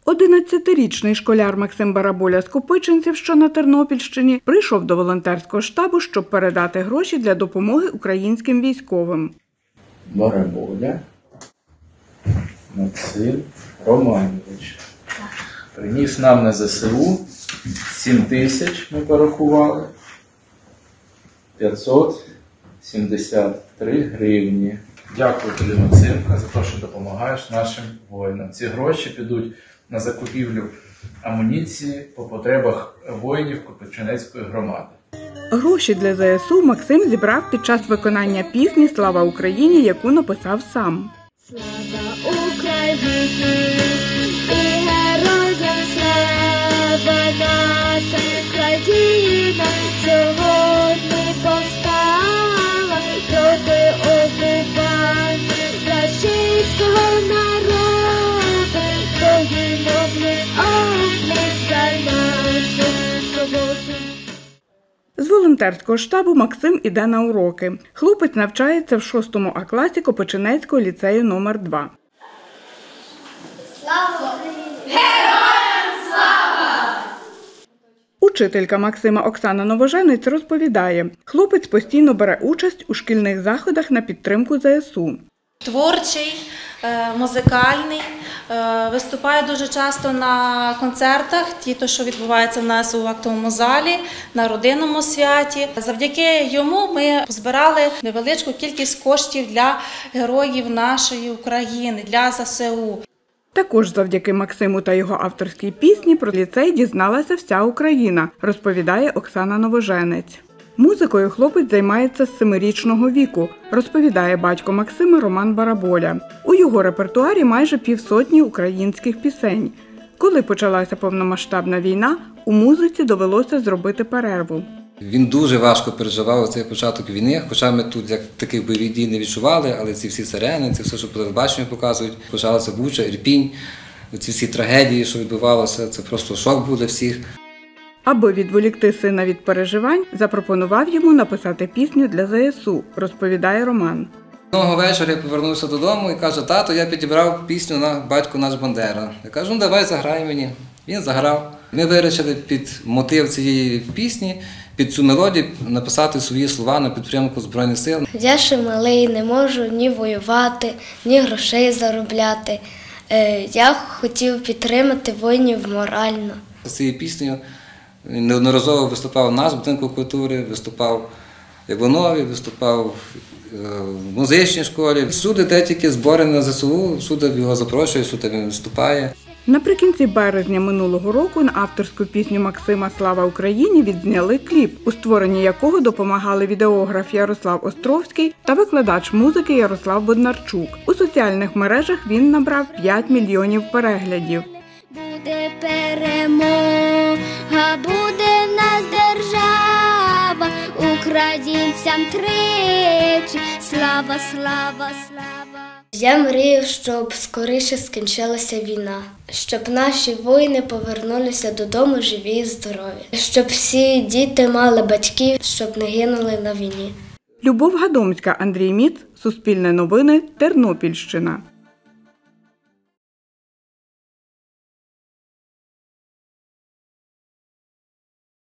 11-річний школяр Максим Бараболя з Копичинців, що на Тернопільщині, прийшов до волонтерського штабу, щоб передати гроші для допомоги українським військовим. Бараболя Максим Романович приніс нам на ЗСУ 7 тисяч, ми порахували, 573 гривні. Дякую тобі, Максимка, за те, що допомагаєш нашим воїнам. Ці гроші підуть на закупівлю амуніції по потребах воїнів Копичинецької громади. Гроші для ЗСУ Максим зібрав під час виконання пісні «Слава Україні», яку написав сам. Слава Україні і героям слава, наша країна сьогодні повстала проти окупантів російського народу, стоїмо пліч-о-пліч за нашу свободу. З волонтерського штабу Максим іде на уроки. Хлопець навчається в 6 А-класі Копичинецького ліцею номер 2. Слава Україні! Героям слава! Учителька Максима Оксана Новоженець розповідає, хлопець постійно бере участь у шкільних заходах на підтримку ЗСУ. Творчий, музикальний, виступає дуже часто на концертах, що відбуваються в нас у актовому залі, на родинному святі. Завдяки йому ми збирали невеличку кількість коштів для героїв нашої України, для ЗСУ. Також завдяки Максиму та його авторській пісні про ліцей дізналася вся Україна, розповідає Оксана Новоженець. Музикою хлопець займається з 7-річного віку, розповідає батько Максима Роман Бараболя. У його репертуарі майже 50 українських пісень. Коли почалася повномасштабна війна, у музиці довелося зробити перерву. Він дуже важко переживав цей початок війни, хоча ми тут як таких бойових дій не відчували, але ці всі сирени, це все, що по телебаченню показують, почалася Буча, Ірпінь, ці всі трагедії, що відбувалося, це просто шок був для всіх. Аби відволікти сина від переживань, запропонував йому написати пісню для ЗСУ, розповідає Роман. Одного вечора я повернувся додому і каже: тато, я підібрав пісню на «Батько наш Бандера». Я кажу: ну давай заграй мені. Він заграв. Ми вирішили під мотив цієї пісні, під цю мелодію написати свої слова на підтримку Збройних сил. Я ще малий, не можу ні воювати, ні грошей заробляти. Я хотів підтримати воїнів морально. З цією піснею неодноразово виступав у нас в будинку культури, виступав в Іванові, виступав в музичній школі. Всюди, де тільки збори на ЗСУ, всюди його запрошують, всюди він виступає. Наприкінці березня минулого року на авторську пісню Максима «Слава Україні» відзняли кліп, у створенні якого допомагали відеограф Ярослав Островський та викладач музики Ярослав Боднарчук. У соціальних мережах він набрав 5 мільйонів переглядів. Буде перемога, буде в нас держава, українцям тричі слава, слава, слава. Я мрію, щоб скоріше скінчилася війна, щоб наші воїни повернулися додому живі і здорові, щоб всі діти мали батьків, щоб не гинули на війні. Любов Гадомська, Андрій Міц, Суспільне новини, Тернопільщина.